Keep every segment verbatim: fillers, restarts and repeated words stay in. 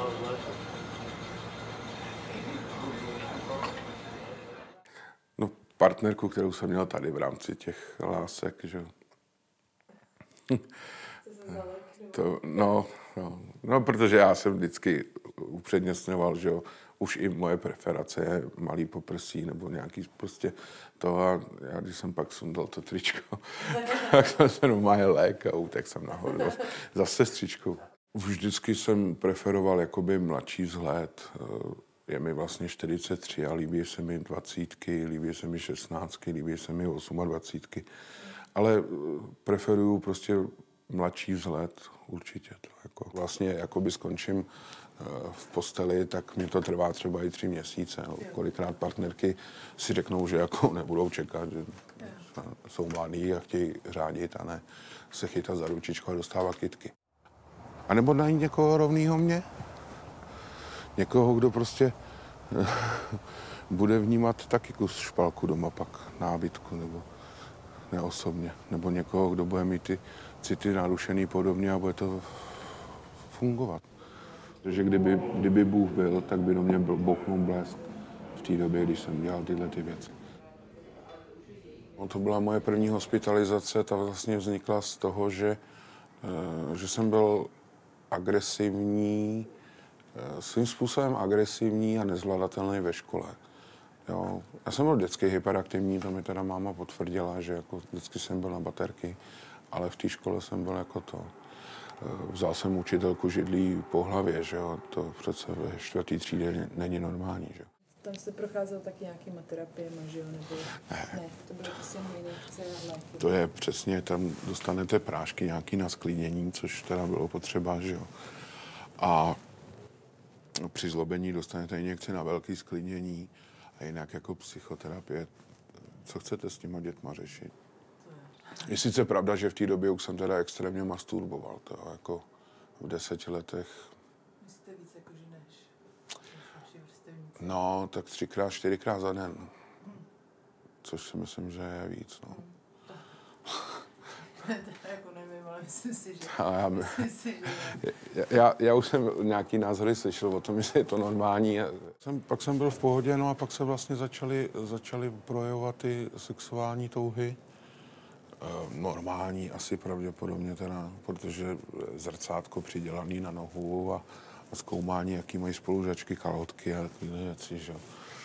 No, partnerku, kterou jsem měl tady v rámci těch lásek, že to, no, no, no, protože já jsem vždycky upřednostňoval, že jo, už i moje preferace je malý poprsí nebo nějaký prostě to a já, když jsem pak sundal to tričko, tak jsem se normálně lék a utek jsem nahoru za sestřičkou. Už vždycky jsem preferoval jakoby mladší vzhled. Je mi vlastně čtyřicet tři a líbí se mi dvacítky, líbí se mi šestnáctky, líbí se mi osmadvacítky. Ale preferuju prostě mladší vzhled, určitě to. Jako vlastně jakoby skončím v posteli, tak mě to trvá třeba i tři měsíce. No. Kolikrát partnerky si řeknou, že jako nebudou čekat, že jsou mladí a chtějí řádit a ne se chytat za ručičku a dostávat kytky. A nebo najít někoho rovnýho mě. Někoho, kdo prostě bude vnímat taky kus špalku doma pak nábytku nebo neosobně. Nebo někoho, kdo bude mít ty city narušený podobně a bude to fungovat. Protože kdyby, kdyby Bůh byl, tak by do mě bouchnul blesk v té době, když jsem dělal tyhle ty věci. No, to byla moje první hospitalizace, ta vlastně vznikla z toho, že, že jsem byl agresivní, svým způsobem agresivní a nezvladatelný ve škole. Jo. Já jsem byl vždycky hyperaktivní, to mi teda máma potvrdila, že jako vždycky jsem byl na baterky, ale v té škole jsem byl jako to. Vzal jsem učitelku židlí po hlavě, že jo, to přece ve čtvrtý třídě není normální, že jo. Tam jste procházel taky nějakýma terapiemi, že jo, nebo ne, ne to bylo prostě injekce a léky. To je přesně, tam dostanete prášky nějaký na sklidnění, což teda bylo potřeba, že jo. A při zlobení dostanete injekci na velké sklidnění a jinak jako psychoterapie. Co chcete s těma dětma řešit? Je sice pravda, že v té době už jsem teda extrémně masturboval, to jako v deseti letech. Myslíte víc jako než? No, tak třikrát, čtyřikrát za den. Což si myslím, že je víc, no. Jako nevím, ale myslím si, že... Já, by... já, já už jsem nějaký názory slyšel o tom, že je to normální. Jsem, pak jsem byl v pohodě, no a pak se vlastně začaly, začaly projevovat ty sexuální touhy. Normální asi pravděpodobně teda, protože zrcátko přidělaný na nohu a, a zkoumání, jaký mají spolužačky, kalhotky a takové věci, že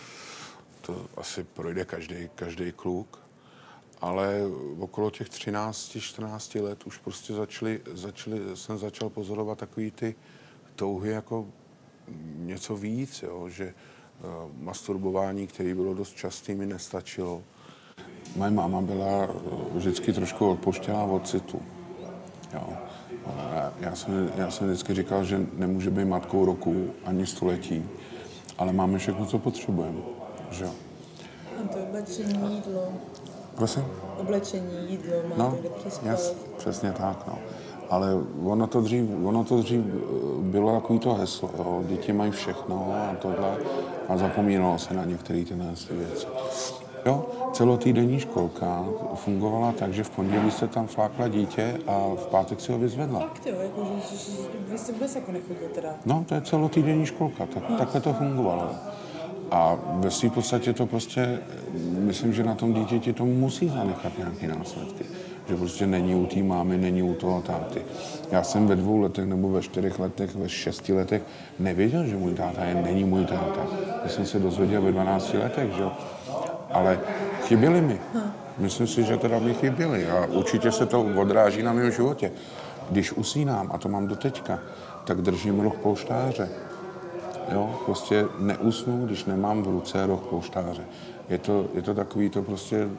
to asi projde každý, každý kluk. Ale okolo těch třinácti, čtrnácti let už prostě začali, začali, jsem začal pozorovat takový ty touhy jako něco víc, jo, že uh, masturbování, které bylo dost časté, mi nestačilo. Moje máma byla vždycky trošku odpoštělá od citu. Jo. Já, já, jsem, já jsem vždycky říkal, že nemůže být matkou roku ani století, ale máme všechno, co potřebujeme. Že jo. A to oblečení, jídlo. Prosím? Oblečení, jídlo, máte no, kde přispat. Yes, přesně tak, no. Ale ono to dřív, ono to dřív bylo takový to heslo, jo. Děti mají všechno a tohle a zapomínalo se na některé tyhle věci. Jo, celotýdenní školka fungovala tak, že v pondělí se tam flákla dítě a v pátek si ho vyzvedla. Fakt jo, jako, že, že, že vy jste vůbec jako nechodil teda. No, to je celotýdenní školka, tak, no. Takhle to fungovalo. A ve své podstatě to prostě, myslím, že na tom dítěti to musí zanechat nějaké následky. Že prostě není u té mámy, není u toho táty. Já jsem ve dvou letech nebo ve čtyřech letech, ve šesti letech nevěděl, že můj táta je, není můj táta. Já jsem se dozvěděl ve dvanácti letech, že jo. Ale chyběli mi. Myslím si, že teda mi chyběli a určitě se to odráží na mém životě. Když usínám, a to mám doteďka, tak držím roh polštáře. Jo, prostě neusnu, když nemám v ruce roh polštáře. Je to, je to takový to prostě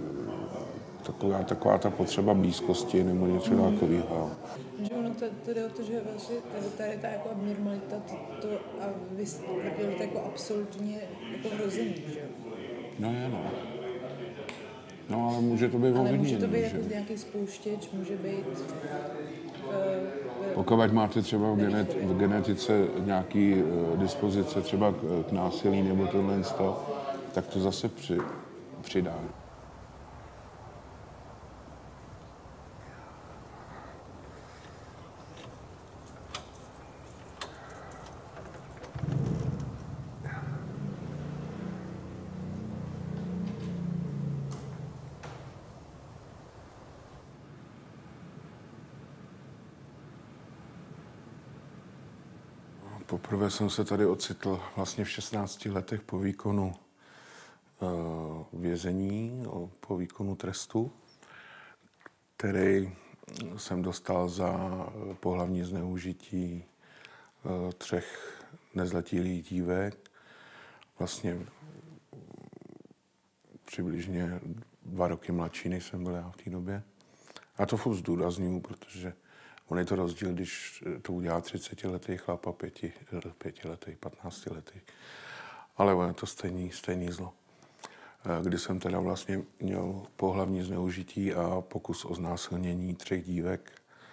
taková, taková ta potřeba blízkosti nebo něco mm. takového. Že ono to, to jde o to, že vlastně tady ta jako abnormalita to, to a vy tvrdil, že to jako absolutně jako vrozený, že jo? No je, no. No, ale může to být ovlivněný. Ale může to být jako nějaký spouštěč, může být... Uh, Pokud máte třeba v, genet, v genetice nějaký uh, dispozice třeba k, k násilí nebo tohle, tak to zase při, přidá. Poprvé jsem se tady ocitl vlastně v šestnácti letech po výkonu uh, vězení, po výkonu trestu, který jsem dostal za pohlavní zneužití uh, třech nezletilých dívek. Vlastně přibližně dva roky mladší, než jsem byl já v té době. A to furt zdůrazňuji, protože on je to rozdíl, když to udělá třicetiletý chlap a pěti, pětiletý, patnáctiletý. Ale on je to stejný, stejný zlo. Kdy jsem teda vlastně měl pohlavní zneužití a pokus o znásilnění třech dívek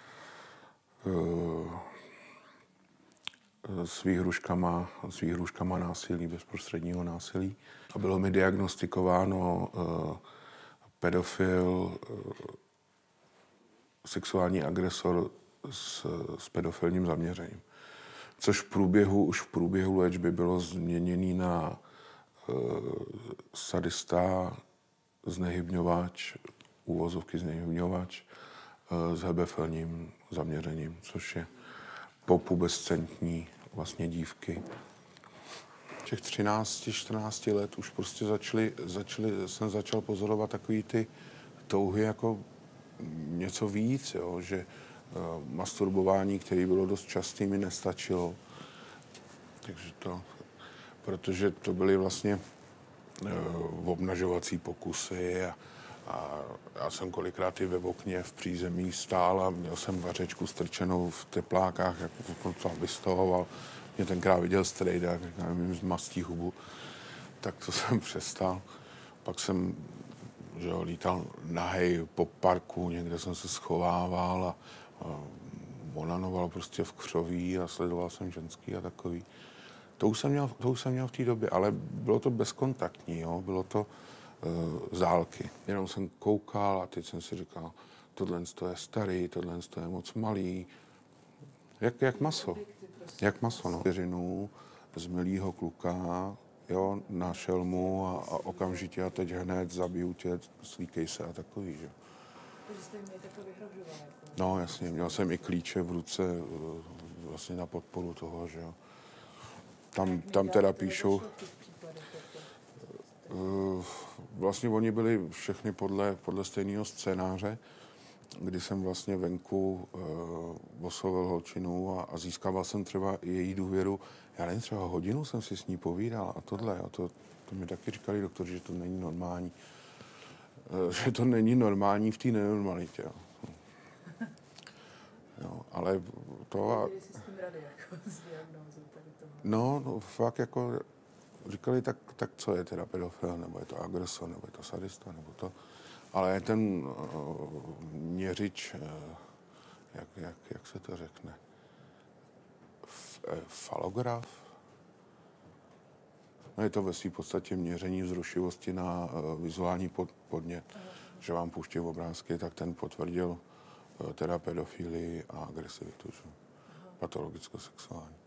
s výhruškama, s výhruškama násilí, bezprostředního násilí. A bylo mi diagnostikováno uh, pedofil, uh, sexuální agresor s, s pedofilním zaměřením. Což v průběhu, už v průběhu léčby bylo změněný na uh, sadista, znehybňovač, úvozovky znehybňovač uh, s hebefilním zaměřením, což je popubescentní vlastně dívky. Těch třinácti, čtrnácti let už prostě začali, začali, jsem začal pozorovat takový ty touhy jako něco víc, jo, že uh, masturbování, které bylo dost časté, mi nestačilo. Takže to, protože to byly vlastně uh, obnažovací pokusy a, a já jsem kolikrát i ve okně v přízemí stál a měl jsem vařečku strčenou v teplákách, jako to vystavoval. Mě tenkrát viděl strejda, jak nevím, z mastí hubu, tak to jsem přestal. Pak jsem že jo, lítal nahej po parku, někde jsem se schovával a, a onanoval prostě v křoví a sledoval jsem ženský a takový. To už jsem měl, to už jsem měl v té době, ale bylo to bezkontaktní, jo? Bylo to uh, zálky. Jenom jsem koukal a teď jsem si říkal, tohle je starý, tohle je moc malý. Jak, jak maso. Jak maso, no. Věřinu z milýho kluka, jo, našel mu a, a okamžitě a teď hned zabiju tě, slíkej se a takový, že. Takže jste mě takto vyhrožoval, jako. No, jasně, měl jsem i klíče v ruce vlastně na podporu toho, že jo. Tam, tam teda píšou... Vlastně oni byli všechny podle, podle stejného scénáře, kdy jsem vlastně venku uh, oslovil holčinu a, a získával jsem třeba její důvěru. Já nevím, třeba hodinu jsem si s ní povídal a tohle. A to, to mi taky říkali doktoři, že to není normální. Uh, že to není normální v té nenormalitě. Jo. Jo, ale to... A... No, no, fakt jako říkali, tak, tak co je teda pedofil, nebo je to agresor, nebo je to sadista, nebo to... Ale ten uh, měřič, uh, jak, jak, jak se to řekne, F, eh, falograf? No je to ve své podstatě měření vzrušivosti na uh, vizuální pod, podnět, uh-huh. Že vám pouští obrázky, tak ten potvrdil uh, teda pedofilii a agresivitu, že? Uh-huh. Patologicko-sexuální.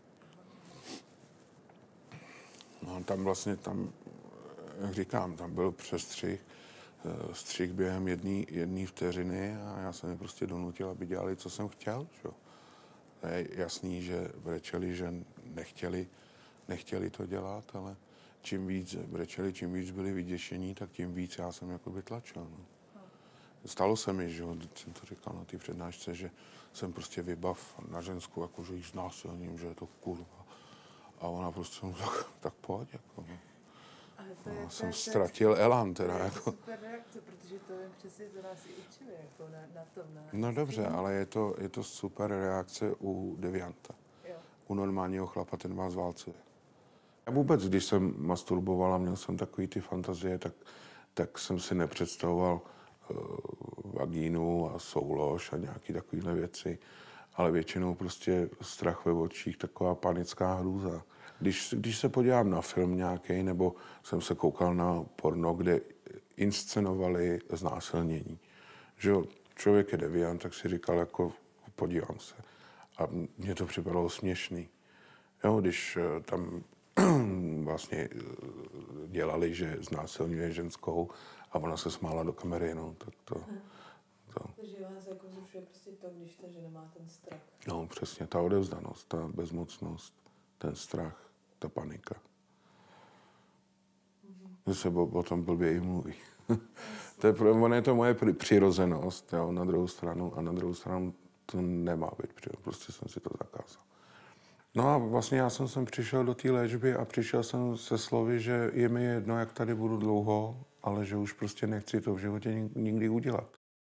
No tam vlastně, tam, jak říkám, tam byl přestřih, střih během jedné vteřiny a já jsem je prostě donutil, aby dělali, co jsem chtěl. Že? Je jasný, že brečeli, že nechtěli, nechtěli to dělat, ale čím víc brečeli, čím víc byli vyděšení, tak tím víc já jsem jakoby tlačil. No. Stalo se mi, že jsem to říkal na té přednášce, že jsem prostě vybav na ženskou, jako, že jí znásilním, že je to kurva. A ona prostě, no, tak, tak pojď, jako, no. To je, no, to jsem je, ztratil elán teda. To je jako. super reakce, protože to je přesně, to nás i učili, jako na, na tom. Na no dobře, ale je to, je to super reakce u devianta. Jo. U normálního chlapa ten vás válcuje. A vůbec, když jsem masturboval a měl jsem takový ty fantazie, tak, tak jsem si nepředstavoval uh, vagínu a soulož a nějaký takovýhle věci. Ale většinou prostě strach ve očích, taková panická hrůza. Když, když se podívám na film nějaký, nebo jsem se koukal na porno, kde inscenovali znásilnění, že člověk je deviant, tak si říkal, jako podívám se. A mně to připadalo směšný. Jo, když tam vlastně dělali, že znásilňuje ženskou a ona se smála do kamery, no, tak to... to. Takže vás jako zrušuje prostě to, když ta žena má ten strach. No, přesně, ta odevzdanost, ta bezmocnost. ten strach, ta panika. Že se o, o tom blbě i mluví. To je, ono je to moje přirozenost, jo, na druhou stranu, a na druhou stranu to nemá být přirozenost, prostě jsem si to zakázal. No a vlastně já jsem sem přišel do té léčby a přišel jsem se slovy, že je mi jedno, jak tady budu dlouho, ale že už prostě nechci to v životě nikdy udělat.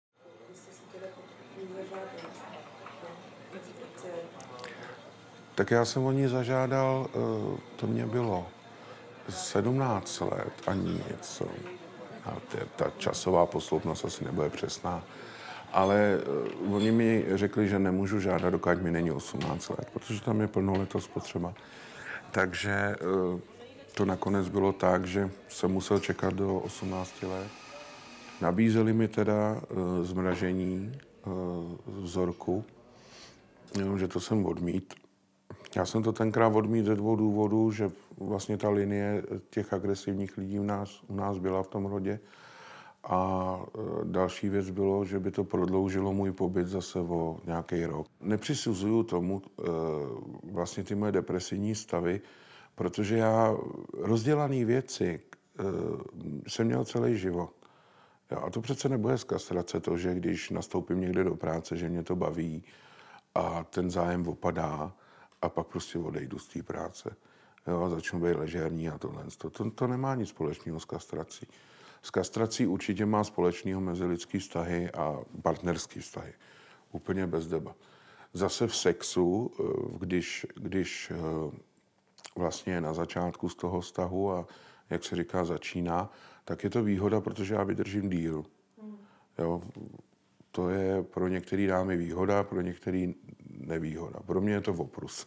Tak já jsem o ní zažádal, to mě bylo sedmnáct let a nic. A ta časová posloupnost asi nebude přesná. Ale oni mi řekli, že nemůžu žádat, dokud mi není osmnáct let, protože tam je plnoletost potřeba. Takže to nakonec bylo tak, že jsem musel čekat do osmnácti let. Nabízeli mi teda zmražení vzorku, že to jsem odmít. Já jsem to tenkrát odmít ze dvou důvodů, že vlastně ta linie těch agresivních lidí u nás, u nás byla v tom rodě. A další věc bylo, že by to prodloužilo můj pobyt zase o nějaký rok. Nepřisuzuju tomu vlastně ty moje depresivní stavy, protože já rozdělané věci jsem měl celý život. A to přece nebude z kastrace to, že když nastoupím někde do práce, že mě to baví a ten zájem opadá a pak prostě odejdu z té práce. Jo, a začnu být ležérní a tohle. To, to, to nemá nic společného s kastrací. S kastrací určitě má společného mezilidský vztahy a partnerský vztahy. Úplně bez debat. Zase v sexu, když, když vlastně je na začátku z toho vztahu a jak se říká začíná, tak je to výhoda, protože já vydržím díl. Jo, to je pro některé dámy výhoda, pro některé nevýhoda. Pro mě je to oprus.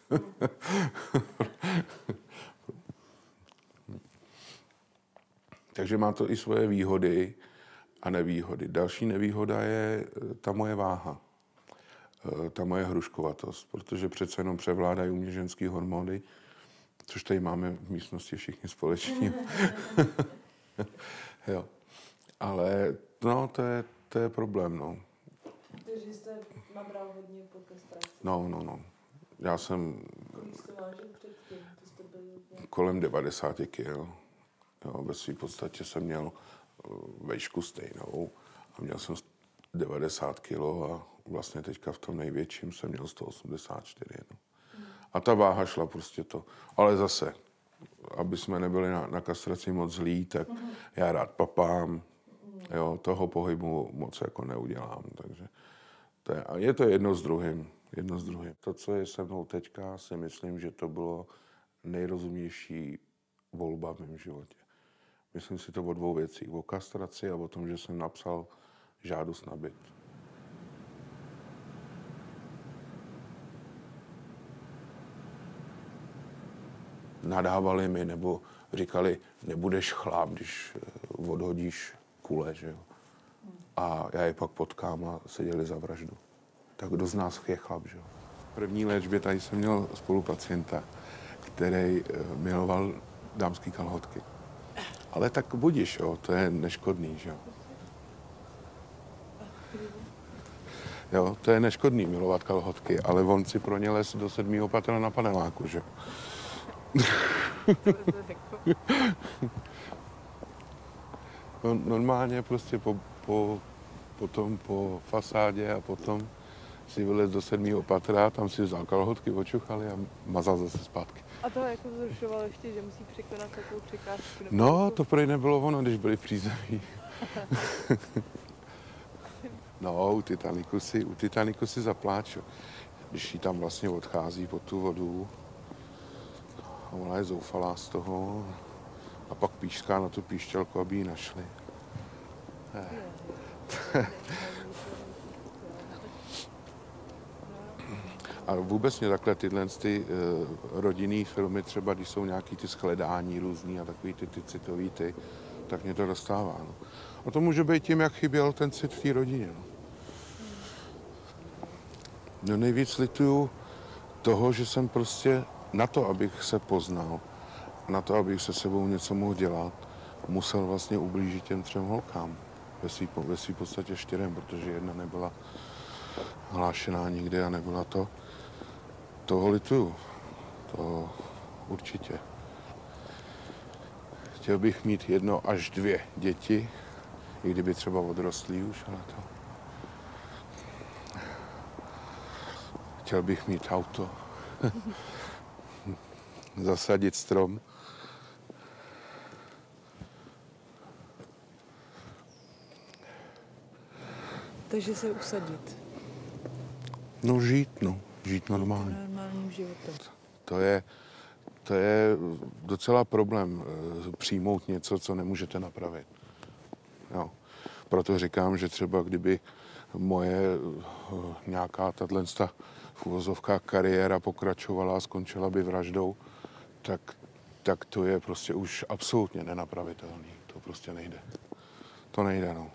Takže má to i svoje výhody a nevýhody. Další nevýhoda je ta moje váha, ta moje hruškovatost, protože přece jenom převládají u mě ženský hormony, což tady máme v místnosti všichni společně. Jo. Ale no, to je, to je problém, no. Takže jste nabral hodně po kastraci. No, no, no. Já jsem Kolik jste vážil předtím? To jste byl nějak... kolem devadesát kil. Jo, ve své podstatě jsem měl vejšku stejnou a měl jsem devadesát kilo a vlastně teďka v tom největším jsem měl sto osmdesát čtyři. No. A ta váha šla prostě to. Ale zase, aby jsme nebyli na, na kastraci moc zlí, tak uh-huh. já rád papám, jo, toho pohybu moc jako neudělám, takže to je, a je to jedno s druhým, jedno s druhým. To, co je se mnou teďka, si myslím, že to bylo nejrozumnější volba v mém životě. Myslím si to o dvou věcích, o kastraci a o tom, že jsem napsal žádost na byt. Nadávali mi nebo říkali, nebudeš chlap, když odhodíš kule, že jo. A já je pak potkám a seděli za vraždu. Tak kdo z nás je chlap, že jo. V první léčbě tady jsem měl spolupacienta, který miloval dámský kalhotky. Ale tak budiš, jo, to je neškodný, že jo. Jo, to je neškodný milovat kalhotky, ale on si pro ně les do sedmého patra na paneláku, že jo. No, normálně prostě po, po, potom po fasádě a potom si vylez do sedmého patra, tam si vzal kalhotky, očuchali a mazal zase zpátky. A to jako zrušovalo ještě, že musí překonat takovou překážku? No, to prej nebylo ono, když byli v přízemí. No, u Titaniku si, u Titaniku si zapláču. Když jí tam vlastně odchází pod tu vodu a ona je zoufalá z toho a pak píšťká na tu píšťalku, aby ji našli. A vůbec mě takhle tyhle ty uh, rodinný filmy, třeba když jsou nějaký ty shledání různý a takový ty, ty citový ty, tak mě to dostává. No. A to může být tím, jak chyběl ten cit v té rodině. No. No nejvíc lituju toho, že jsem prostě na to, abych se poznal, na to, abych se sebou něco mohl dělat, musel vlastně ublížit těm třem holkám. Ve svý, ve svý podstatě čtyřem, protože jedna nebyla hlášená nikdy a nebyla to. Toho lituju. To určitě. Chtěl bych mít jedno až dvě děti, i kdyby třeba odrostlí už, ale to... Chtěl bych mít auto, zasadit strom. Takže se usadit. No žít, no. Žít normálně. Normálním životem. To je, to je docela problém přijmout něco, co nemůžete napravit. Jo. Proto říkám, že třeba kdyby moje nějaká tato v uvozovkách kariéra pokračovala a skončila by vraždou, tak, tak to je prostě už absolutně nenapravitelný. To prostě nejde. To nejde, no.